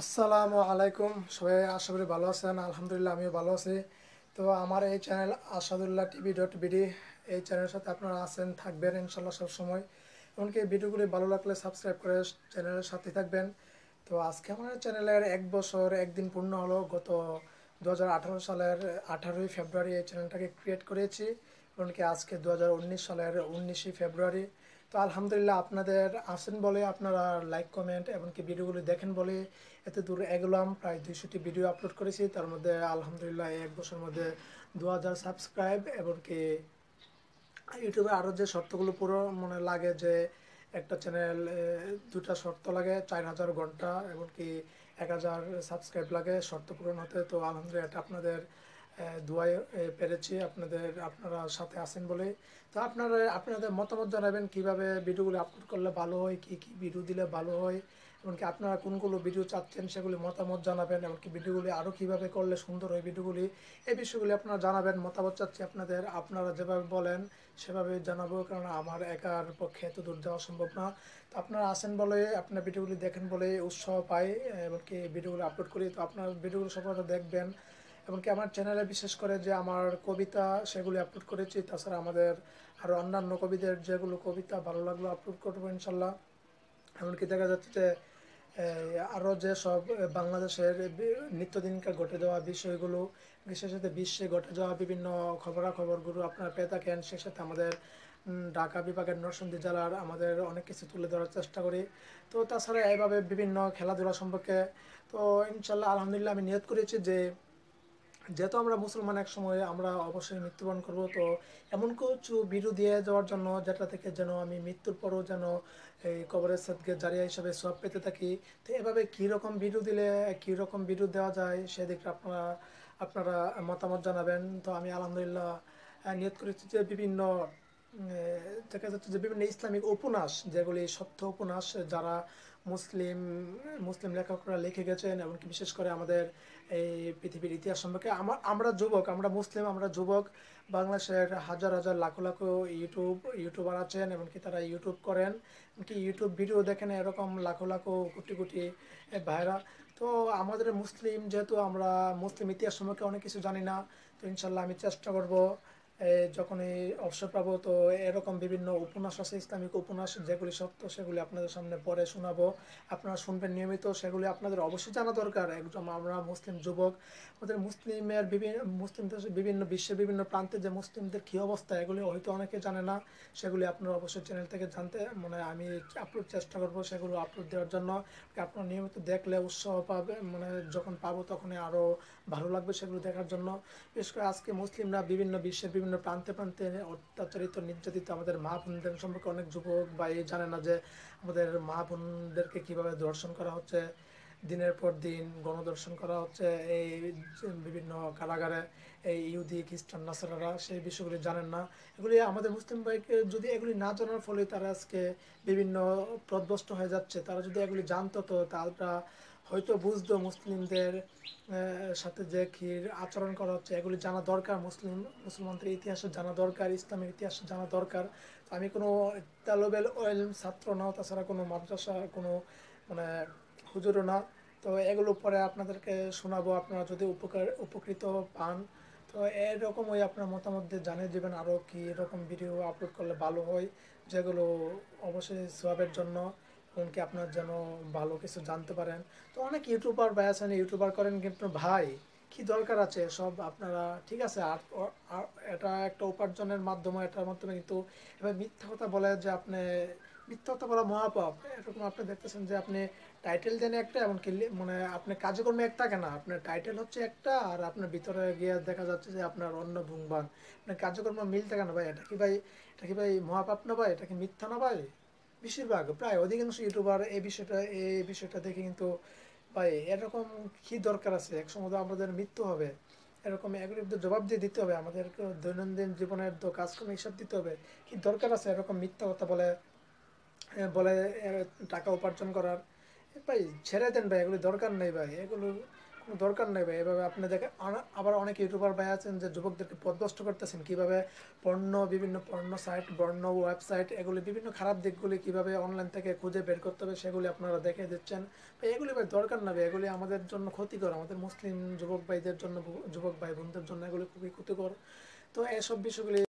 আসসালামু আলাইকুম। সবাই আশা করি ভালো আছেন। আলহামদুলিল্লাহ আমিও ভালো আছি। তো আমার এই চ্যানেল আসাদুল্লাহ টিভি.বিডি, এই চ্যানেলের সাথে আপনারা আছেন, থাকবেন ইনশাল্লাহ সবসময়। এমনকি এই ভিডিওগুলি ভালো লাগলে সাবস্ক্রাইব করে চ্যানেলের সাথে থাকবেন। তো আজকে আমার চ্যানেলের 1 বছর একদিন পূর্ণ হলো। গত 2018 সালের 18ই ফেব্রুয়ারি এই চ্যানেলটাকে ক্রিয়েট করেছি। এমনকি আজকে 2019 সালের 19ই ফেব্রুয়ারি। তো আলহামদুলিল্লাহ আপনাদের আছেন বলে, আপনারা লাইক কমেন্ট এমনকি ভিডিওগুলি দেখেন বলে এত দূর এগোলাম। প্রায় 200টি ভিডিও আপলোড করেছি, তার মধ্যে আলহামদুলিল্লাহ এই 1 বছরের মধ্যে 2000 সাবস্ক্রাইব। এমনকি ইউটিউবে আরও যে শর্তগুলো পুরো মনে লাগে যে একটা চ্যানেল দুটা শর্ত লাগে, 4000 ঘন্টা এমনকি 1000 সাবস্ক্রাইব লাগে শর্ত পূরণ হতে। তো আলহামদুলিল্লাহ এটা আপনাদের দোয়ায় পেরেছি, আপনারা সাথে আছেন বলে। তো আপনাদের মতামত জানাবেন কিভাবে ভিডিওগুলো আপলোড করলে ভালো হয়, কি কি ভিডিও দিলে ভালো হয়, এমনকি আপনারা কোনগুলো ভিডিও চাচ্ছেন সেগুলি মতামত জানাবেন। এমনকি ভিডিওগুলি আরও কীভাবে করলে সুন্দর হয় ভিডিওগুলি, এই বিষয়গুলি আপনারা জানাবেন। মতামত চাচ্ছি আপনারা যেভাবে বলেন সেভাবে জানাবো, কারণ আমার একার পক্ষে এত দূর যাওয়া সম্ভব না। তো আপনারা আসেন বলে, আপনার ভিডিওগুলি দেখেন বলে উৎসাহ পাই, এমনকি ভিডিওগুলো আপলোড করি। তো আপনার ভিডিওগুলো সবাই দেখবেন। এমনকি আমার চ্যানেলে বিশেষ করে যে আমার কবিতা সেগুলি আপলোড করেছি, তাছাড়া আমাদের আরও অন্যান্য কবিদের যেগুলো কবিতা ভালো লাগলো আপলোড করবো ইনশাল্লাহ। এমনকি দেখা যাচ্ছে যে আরও যে সব বাংলাদেশের নিত্যদিনকার ঘটে যাওয়া বিষয়গুলো, বিশেষত বিশ্বে ঘটে যাওয়া বিভিন্ন খবরাখবরগুলো আপনারা পেয়ে থাকেন। সে সাথে আমাদের ঢাকা বিভাগের নরসিংদী জেলার আমাদের অনেক কিছু তুলে ধরার চেষ্টা করি। তো তাছাড়া এইভাবে বিভিন্ন খেলাধুলা সম্পর্কে। তো ইনশাল্লাহ আলহামদুলিল্লাহ আমি নিয়ত করেছি যে যেহেতু আমরা মুসলমান, এক সময় আমরা অবশ্যই মৃত্যুবরণ করব। তো এমন কিছু ভিডিও দিয়ে যাওয়ার জন্য যেটা থেকে যেন আমি মৃত্যুর পরও যেন এই কবরের সাদকে জারিয়া হিসাবে সওয়াব পেতে থাকি। তো এভাবে কীরকম ভিডিও দিলে কীরকম ভিডিও দেওয়া যায় সেদিকে আপনারা মতামত জানাবেন। তো আমি আলহামদুলিল্লাহ নিয়ত করেছি যে দেখা যাচ্ছে যে বিভিন্ন ইসলামিক উপন্যাস, যেগুলি সত্য উপন্যাস, যারা মুসলিম মুসলিম লেখকরা লিখে গেছেন, এমনকি বিশেষ করে আমাদের এই পৃথিবীর ইতিহাস সম্পর্কে। আমরা যুবক, আমরা যুবক, বাংলাদেশের হাজার হাজার লাখো লাখো ইউটিউবার আছেন, এমনকি তারা ইউটিউব করেন, এমনকি ইউটিউব ভিডিও দেখেন এরকম লাখো লাখো কোটি কোটি ভাইরা। তো আমাদের যেহেতু আমরা মুসলিম ইতিহাস সম্পর্কে অনেক কিছু জানি না। তো ইনশাল্লাহ আমি চেষ্টা করব যখনই অবসর পাবো, তো এরকম বিভিন্ন উপন্যাস আছে, ইসলামিক উপন্যাস যেগুলি সত্য সেগুলি আপনাদের সামনে পড়ে শোনাবো। আপনারা শুনবেন নিয়মিত, সেগুলি আপনাদের অবশ্যই জানা দরকার। একদম আমরা মুসলিম যুবক, আমাদের মুসলিম দেশে বিশ্বের বিভিন্ন প্রান্তে যে মুসলিমদের কী অবস্থা এগুলি হয়তো অনেকে জানে না। সেগুলি আপনারা অবশ্যই চ্যানেল থেকে জানতে আমি আপলোড চেষ্টা করব সেগুলো আপলোড দেওয়ার জন্য। আপনারা নিয়মিত দেখলে উৎসাহ পাবে, যখন পাবো তখনই আরও ভালো লাগবে সেগুলো দেখার জন্য। বিশেষ করে আজকে মুসলিমরা বিশ্বের বিভিন্ন প্রান্তে প্রান্তে অত্যাচারিত, নির্যাতিত। আমাদের মা বোনদের সম্পর্কে অনেক যুবক ভাই জানে না যে আমাদের মা বোনদেরকে কীভাবে ধর্ষণ করা হচ্ছে, দিনের পর দিন গণধর্ষণ করা হচ্ছে এই বিভিন্ন কারাগারে। এই ইহুদি খ্রিস্টান নাসারারা সেই বিষয়গুলি জানেন না। এগুলি আমাদের মুসলিম ভাইকে যদি এগুলি না জানার ফলে তারা আজকে বিভিন্ন পথভ্রষ্ট হয়ে যাচ্ছে। তারা যদি এগুলি জানতো তো তারা হয়তো বুঝতো মুসলিমদের সাথে যে কী আচরণ করা হচ্ছে। এগুলি জানা দরকার, মুসলমানদের ইতিহাসে জানা দরকার, ইসলামের ইতিহাস জানা দরকার। তো আমি কোনো তালেবেল ওয়েলম ছাত্র না, তাছাড়া কোনো মাদ্রাসা কোনো মানে হুজুরও না। তো এগুলো পরে আপনাদেরকে শোনাবো, আপনারা যদি উপকৃত পান। তো এরকম ওই আপনার মতামত দিয়ে জানিয়ে দেবেন আরও কী এরকম ভিডিও আপলোড করলে ভালো হয়, যেগুলো অবশ্যই সওয়াবের জন্য, এমনকি আপনার যেন ভালো কিছু জানতে পারেন। তো অনেক ইউটিউবার ভাই আছেন, ইউটিউবার করেন, কিন্তু ভাই কি দরকার আছে সব? আপনারা ঠিক আছে এটা একটা উপার্জনের মাধ্যমে, এটার মাধ্যমে, কিন্তু এবার মিথ্যা কথা বলে যে মিথ্যা কথা বলা মহাপাপ। এরকম আপনি দেখতেছেন যে আপনি টাইটেল দেন একটা, এমনকি আপনি কাজকর্মে একটা, কেনা আপনার টাইটেল হচ্ছে একটা আর আপনার ভিতরে গিয়ে দেখা যাচ্ছে যে আপনার অন্য ভুংবান। আপনার কাজকর্ম মিল থাকে না ভাই, এটা কি ভাই মহাপাপ না ভাই? এটা কি মিথ্যা না ভাই? বেশিরভাগ প্রায় অধিকাংশ ইউটিউবার এই বিষয়টা দেখে কিন্তু ভাই এরকম কি দরকার আছে? একসময় তো আমাদের মৃত্যু হবে, এরকম এগুলির তো জবাব দিয়ে দিতে হবে, আমাদেরকে দৈনন্দিন জীবনের তো কাজকর্ম হিসাব দিতে হবে। কি দরকার আছে এরকম মিথ্যা কথা বলে বলে টাকা উপার্জন করার? ভাই ছেড়ে দেন ভাই, এগুলি দরকার নেই ভাই। এগুলো কোনো দরকার নেই ভাই। এভাবে আপনি দেখেন আবার অনেক ইউটিউবার ভাই আছেন যে যুবকদেরকে পথভ্রষ্ট করতেছেন, কিভাবে বিভিন্ন পর্ণ সাইট, পর্ণ ওয়েবসাইট, এগুলি বিভিন্ন খারাপ দিকগুলি কিভাবে অনলাইন থেকে খুঁজে বের করতে হবে সেগুলি আপনারা দেখে দিচ্ছেন। ভাই এগুলি ভাই দরকার না ভাই, এগুলি আমাদের জন্য ক্ষতিকর, আমাদের মুসলিম যুবক ভাইদের জন্য, যুবক ভাই বোনদের জন্য এগুলি খুবই ক্ষতিকর। তো এসব বিষয়গুলি